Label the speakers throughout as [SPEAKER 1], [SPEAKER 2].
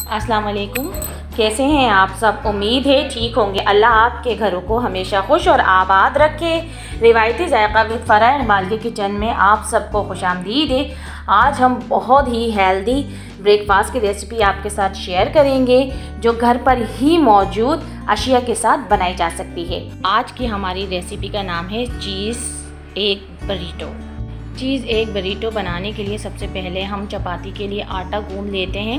[SPEAKER 1] अस्सलाम वालेकुम। कैसे हैं आप सब? उम्मीद है ठीक होंगे। अल्लाह आपके घरों को हमेशा खुश और आबाद रखे। रिवायती जायका विद फ़राह इकबाल के किचन में आप सबको खुशामदीद है। आज हम बहुत ही हेल्दी ब्रेकफास्ट की रेसिपी आपके साथ शेयर करेंगे जो घर पर ही मौजूद अशिया के साथ बनाई जा सकती है। आज की हमारी रेसिपी का नाम है cheese egg burrito. Cheese egg burrito बनाने के लिए सबसे पहले हम चपाती के लिए आटा गूंद लेते हैं।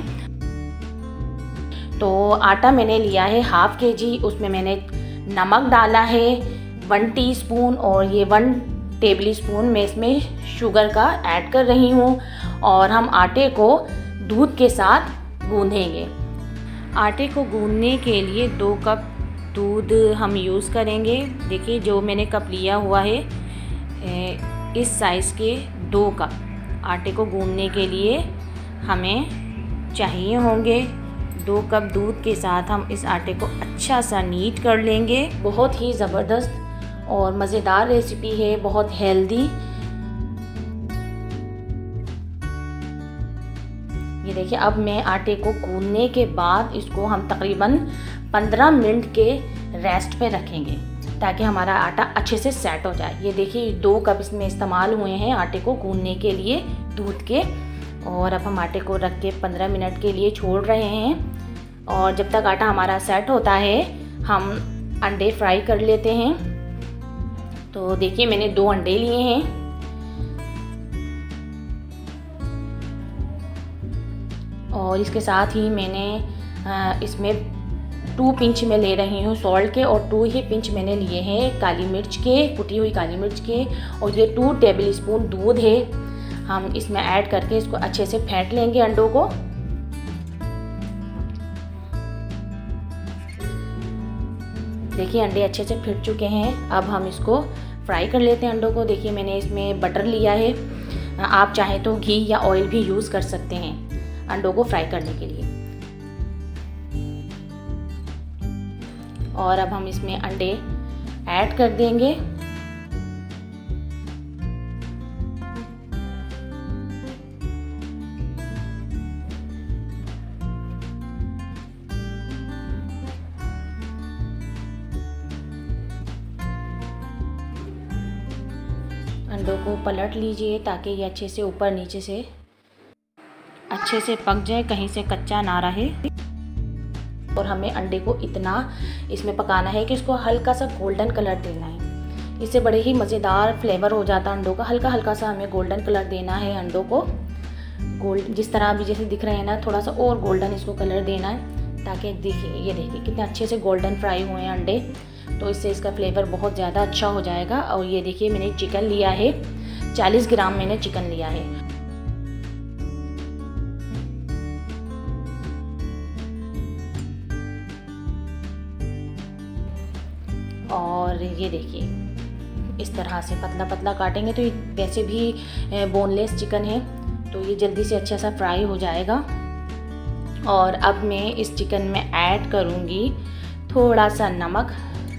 [SPEAKER 1] तो आटा मैंने लिया है हाफ़ केजी। उसमें मैंने नमक डाला है 1 टीस्पून और ये 1 टेबल स्पून मैं इसमें शुगर का ऐड कर रही हूँ। और हम आटे को दूध के साथ गूंदेंगे। आटे को गूंदने के लिए 2 कप दूध हम यूज़ करेंगे। देखिए जो मैंने कप लिया हुआ है इस साइज़ के 2 कप आटे को गूंदने के लिए हमें चाहिए होंगे। 2 कप दूध के साथ हम इस आटे को अच्छा सा नीट कर लेंगे। बहुत ही ज़बरदस्त और मज़ेदार रेसिपी है, बहुत हेल्दी। ये देखिए अब मैं आटे को गूंदने के बाद इसको हम तकरीबन 15 मिनट के रेस्ट पे रखेंगे ताकि हमारा आटा अच्छे से सेट हो जाए। ये देखिए 2 कप इसमें इस्तेमाल हुए हैं आटे को गूंदने के लिए दूध के। और अब हम आटे को रख के 15 मिनट के लिए छोड़ रहे हैं। और जब तक आटा हमारा सेट होता है हम अंडे फ्राई कर लेते हैं। तो देखिए मैंने 2 अंडे लिए हैं। और इसके साथ ही मैंने इसमें 2 पिंच में ले रही हूँ सॉल्ट के और 2 ही पिंच मैंने लिए हैं काली मिर्च के, कुटी हुई काली मिर्च के। और ये 2 टेबल स्पून दूध है, हम इसमें ऐड करके इसको अच्छे से फेंट लेंगे अंडों को। देखिए अंडे अच्छे से फिट चुके हैं। अब हम इसको फ्राई कर लेते हैं अंडों को। देखिए मैंने इसमें बटर लिया है, आप चाहें तो घी या ऑयल भी यूज़ कर सकते हैं अंडों को फ्राई करने के लिए। और अब हम इसमें अंडे ऐड कर देंगे। अंडों को पलट लीजिए ताकि ये अच्छे से ऊपर नीचे से अच्छे से पक जाए, कहीं से कच्चा ना रहे। और हमें अंडे को इतना इसमें पकाना है कि इसको हल्का सा गोल्डन कलर देना है। इससे बड़े ही मज़ेदार फ्लेवर हो जाता है अंडों का। हल्का हल्का सा हमें गोल्डन कलर देना है अंडों को। गोल्ड जिस तरह अभी जैसे दिख रहे हैं ना, थोड़ा सा और गोल्डन इसको कलर देना है ताकि देखिए ये देखिए कितने अच्छे से गोल्डन फ्राई हुए हैं अंडे। तो इससे इसका फ्लेवर बहुत ज़्यादा अच्छा हो जाएगा। और ये देखिए मैंने चिकन लिया है, 40 ग्राम मैंने चिकन लिया है। और ये देखिए इस तरह से पतला पतला काटेंगे तो ये वैसे भी बोनलेस चिकन है तो ये जल्दी से अच्छा सा फ्राई हो जाएगा। और अब मैं इस चिकन में ऐड करूँगी थोड़ा सा नमक,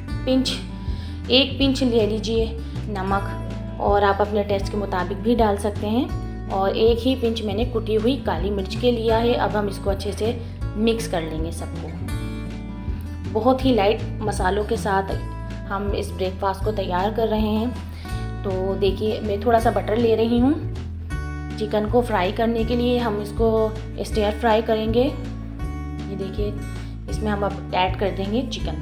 [SPEAKER 1] 1 पिंच ले लीजिए नमक। और आप अपने टेस्ट के मुताबिक भी डाल सकते हैं। और 1 ही पिंच मैंने कुटी हुई काली मिर्च के लिया है। अब हम इसको अच्छे से मिक्स कर लेंगे सबको। बहुत ही लाइट मसालों के साथ हम इस ब्रेकफास्ट को तैयार कर रहे हैं। तो देखिए मैं थोड़ा सा बटर ले रही हूँ चिकन को फ्राई करने के लिए। हम इसको स्टीयर फ्राई करेंगे। ये देखिए इसमें हम अब ऐड कर देंगे चिकन।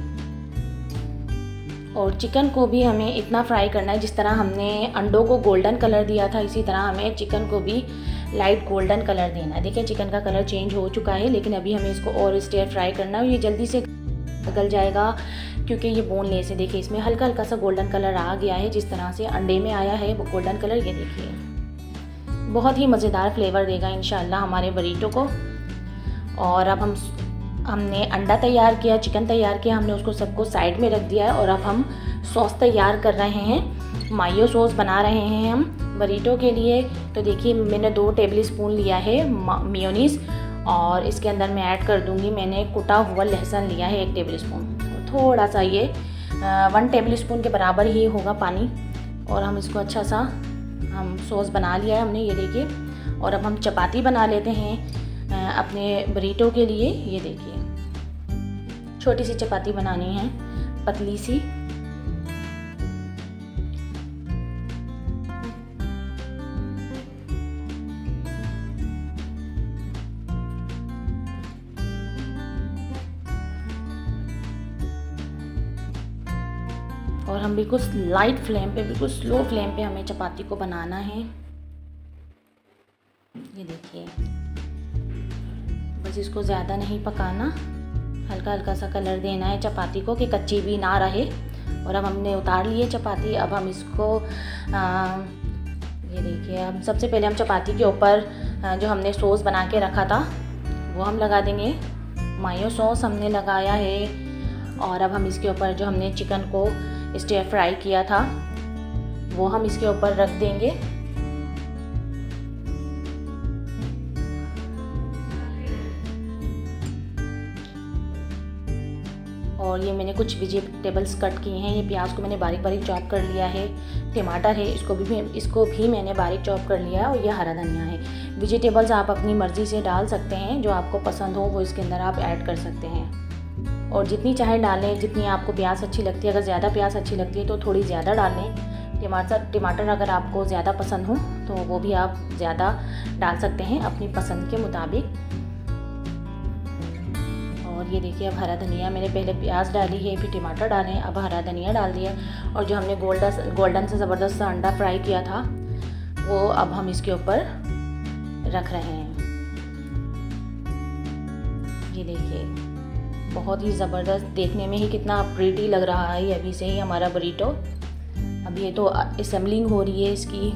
[SPEAKER 1] और चिकन को भी हमें इतना फ्राई करना है जिस तरह हमने अंडों को गोल्डन कलर दिया था, इसी तरह हमें चिकन को भी लाइट गोल्डन कलर देना है। देखिए चिकन का कलर चेंज हो चुका है लेकिन अभी हमें इसको और स्टीयर फ्राई करना है। ये जल्दी से गल जाएगा क्योंकि ये बोनलेस है। देखिए इसमें हल्का हल्का सा गोल्डन कलर आ गया है जिस तरह से अंडे में आया है वो गोल्डन कलर। ये देखिए बहुत ही मज़ेदार फ्लेवर देगा इंशाल्लाह हमारे बरीटो को। और अब हमने अंडा तैयार किया, चिकन तैयार किया, हमने उसको सबको साइड में रख दिया है। और अब हम सॉस तैयार कर रहे हैं, मायो सॉस बना रहे हैं हम बरीटो के लिए। तो देखिए मैंने 2 टेबल स्पून लिया है मेयोनीज़ और इसके अंदर मैं ऐड कर दूंगी मैंने कुटा हुआ लहसुन लिया है 1 टेबल स्पून। थोड़ा सा ये 1 टेबल स्पून के बराबर ही होगा पानी। और हम इसको अच्छा सा हम सॉस बना लिया है हमने, ये देखिए। और अब हम चपाती बना लेते हैं। अपने बरीटो के लिए ये देखिए छोटी सी चपाती बनानी है, पतली सी। और हम बिल्कुल लाइट फ्लेम पे, बिल्कुल स्लो फ्लेम पे हमें चपाती को बनाना है। ये देखिए, बस इसको ज़्यादा नहीं पकाना, हल्का हल्का सा कलर देना है चपाती को कि कच्ची भी ना रहे। और अब हमने उतार लिए चपाती। अब हम इसको ये देखिए, अब सबसे पहले हम चपाती के ऊपर जो हमने सॉस बना के रखा था वो हम लगा देंगे। मायो सॉस हमने लगाया है। और अब हम इसके ऊपर जो हमने चिकन को स्टीयर फ्राई किया था वो हम इसके ऊपर रख देंगे। और ये मैंने कुछ वेजिटेबल्स कट किए हैं। ये प्याज को मैंने बारीक बारीक चॉप कर लिया है। टमाटर है, इसको भी मैंने बारीक चॉप कर लिया है। और ये हरा धनिया है। वेजिटेबल्स आप अपनी मर्ज़ी से डाल सकते हैं, जो आपको पसंद हो वो इसके अंदर आप ऐड कर सकते हैं। और जितनी चाहे डालें, जितनी आपको प्याज अच्छी लगती है। अगर ज़्यादा प्याज अच्छी लगती है तो थोड़ी ज़्यादा डालें। टमाटर अगर आपको ज़्यादा पसंद हो तो वो भी आप ज़्यादा डाल सकते हैं अपनी पसंद के मुताबिक। और ये देखिए, अब हरा धनिया, मैंने पहले प्याज डाली है, फिर टमाटर डाले, अब हरा धनिया डाल दिया। और जो हमने गोल्डन से ज़बरदस्त सा अंडा फ्राई किया था वो अब हम इसके ऊपर रख रहे हैं। ये देखिए, बहुत ही ज़बरदस्त, देखने में ही कितना प्रीटी लग रहा है अभी से ही हमारा बरीटो। अब ये तो असेंबलिंग हो रही है इसकी।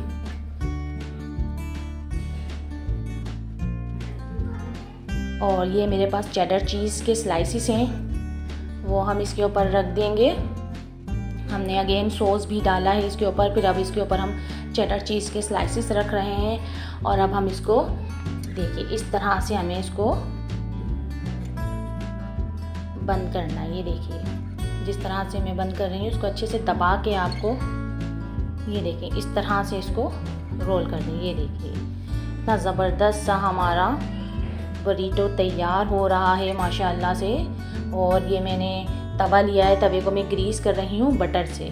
[SPEAKER 1] और ये मेरे पास चेडर चीज़ के स्लाइसिस हैं, वो हम इसके ऊपर रख देंगे। हमने अगेन सॉस भी डाला है इसके ऊपर। फिर अब इसके ऊपर हम चेडर चीज़ के स्लाइसिस रख रहे हैं। और अब हम इसको देखिए, इस तरह से हमें इसको बंद करना है। ये देखिए, जिस तरह से मैं बंद कर रही हूँ उसको अच्छे से दबा के आपको, ये देखिए, इस तरह से इसको रोल कर दें। ये देखिए, इतना ज़बरदस्त सा हमारा बरीटो तैयार हो रहा है माशाल्लाह से। और ये मैंने तवा लिया है, तवे को मैं ग्रीस कर रही हूँ बटर से।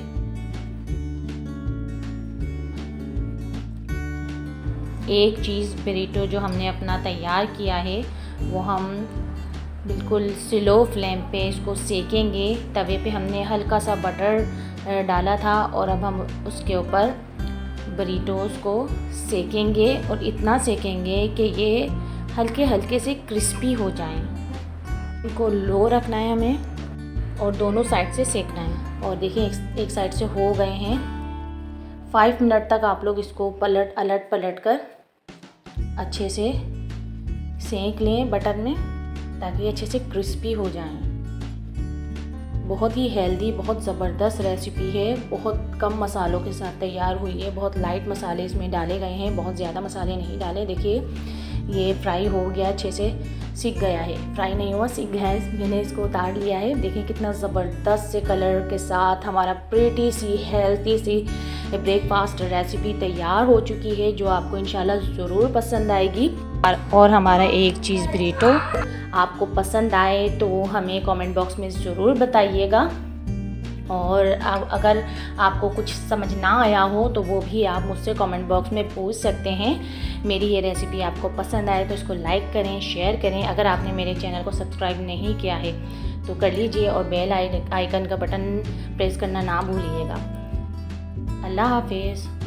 [SPEAKER 1] एक चीज़ बरीटो जो हमने अपना तैयार किया है वो हम बिल्कुल स्लो फ्लेम पे इसको सेकेंगे। तवे पे हमने हल्का सा बटर डाला था और अब हम उसके ऊपर बरीटोस को सेकेंगे। और इतना सेकेंगे कि ये हल्के हल्के से क्रिस्पी हो जाएं। इनको लो रखना है हमें और दोनों साइड से सेकना है। और देखिए, एक साइड से हो गए हैं। 5 मिनट तक आप लोग इसको पलट कर अच्छे से सेक लें बटर में, ताकि अच्छे से क्रिस्पी हो जाएं। बहुत ही हेल्दी, बहुत ज़बरदस्त रेसिपी है। बहुत कम मसालों के साथ तैयार हुई है। बहुत लाइट मसाले इसमें डाले गए हैं, बहुत ज़्यादा मसाले नहीं डाले। देखिए, ये फ्राई हो गया, अच्छे से सीख गया है। फ्राई नहीं हुआ, सीख गया है। मैंने इसको उतार लिया है। देखिए कितना ज़बरदस्त से कलर के साथ हमारा प्रीटी सी हेल्थी सी ब्रेकफास्ट रेसिपी तैयार हो चुकी है, जो आपको इंशाल्लाह ज़रूर पसंद आएगी। और हमारा एक चीज़ बरीटो आपको पसंद आए तो हमें कमेंट बॉक्स में ज़रूर बताइएगा। और अगर आपको कुछ समझ ना आया हो तो वो भी आप मुझसे कमेंट बॉक्स में पूछ सकते हैं। मेरी ये रेसिपी आपको पसंद आए तो इसको लाइक करें, शेयर करें। अगर आपने मेरे चैनल को सब्सक्राइब नहीं किया है तो कर लीजिए और बेल आइकन का बटन प्रेस करना ना भूलिएगा। अल्लाह हाफिज़।